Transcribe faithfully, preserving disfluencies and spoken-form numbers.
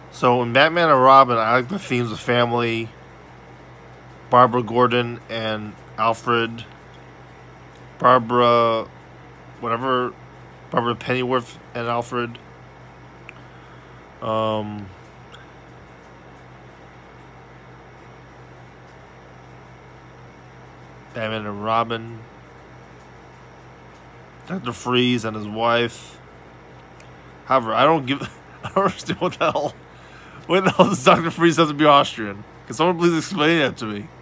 So in Batman and Robin, I like the themes of family, Barbara Gordon and Alfred, Barbara, whatever, Barbara Pennyworth and Alfred. Um, Batman and Robin, Doctor Freeze and his wife. However, I don't give, I don't understand what the hell, what the hell does Doctor Freeze have to be Austrian? Can someone please explain that to me?